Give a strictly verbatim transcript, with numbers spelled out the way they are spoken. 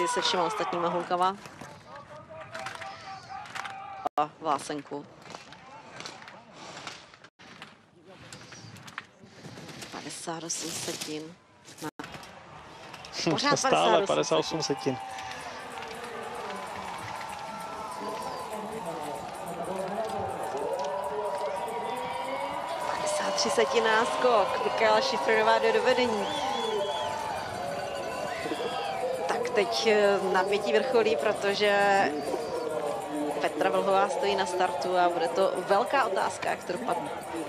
se všema ostatníma hulkama. A Vlásenku. padesát osm setin. Pořád Stále padesát osm setin. padesát tři setin náskok. Mikaela Šifrerová do dovedení. Tak teď napětí vrcholí, protože Petra Vlhová stojí na startu a bude to velká otázka, jak to dopadne.